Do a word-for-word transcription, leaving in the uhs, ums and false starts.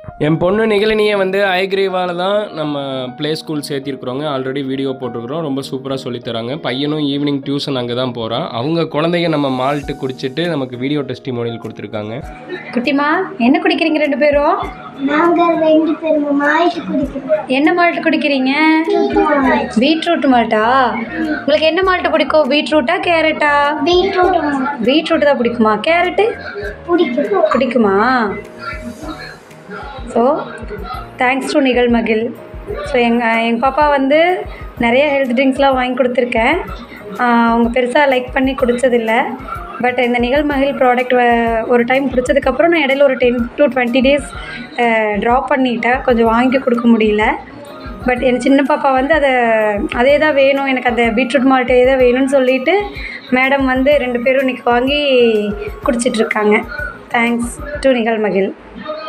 என் பொண்ணு நிகழினியை வந்து ஐக்ரீவாவில் தான் நம்ம ப்ளே ஸ்கூல் சேர்த்திருக்கிறோங்க. ஆல்ரெடி வீடியோ போட்டிருக்கிறோம். ரொம்ப சூப்பராக சொல்லித்தராங்க. பையனும் ஈவினிங் டியூஷன் அங்கே தான் போகிறான். அவங்க குழந்தைங்க நம்ம மால்ட்டு குடிச்சிட்டு நமக்கு வீடியோ டெஸ்டிமோனியல் கொடுத்துருக்காங்க. குட்டிமா என்ன குடிக்கிறீங்க ரெண்டு பேரும்? நாங்கள் ரெண்டு பேரும் மால்ட் குடிக்கிறோம். என்ன மால்ட் குடிக்கிறீங்க? பீட்ரூட் மால்ட்டா? உங்களுக்கு என்ன மால்ட்டு பிடிக்கும்? பீட்ரூட்டா கேரட்டா? பீட்ரூட். பீட்ரூட் தான் பிடிக்குமா? கேரட்டு பிடிக்கும். பிடிக்குமா? ஸோ தேங்க்ஸ் டு நிகழ்மகிழ். ஸோ எங்கள் எங்கள் பாப்பா வந்து நிறைய ஹெல்த் ட்ரிங்க்ஸ்லாம் வாங்கி கொடுத்துருக்கேன். அவங்க பெருசாக லைக் பண்ணி குடித்ததில்லை. பட் இந்த நிகழ்மகிழ் ப்ராடக்ட் ஒரு டைம் குடித்ததுக்கப்புறம் நான் இடையில ஒரு ten to twenty days drop பண்ணிட்டேன். கொஞ்சம் வாங்கி கொடுக்க முடியல. பட் என் சின்ன பாப்பா வந்து அதை அதே தான் வேணும், எனக்கு அந்த பீட்ரூட் மால்ட்டே தான் வேணும்னு சொல்லிவிட்டு மேடம் வந்து ரெண்டு பேரும் இன்றைக்கி வாங்கி குடிச்சிட்ருக்காங்க. Thanks to நிகழ்மகிழ்.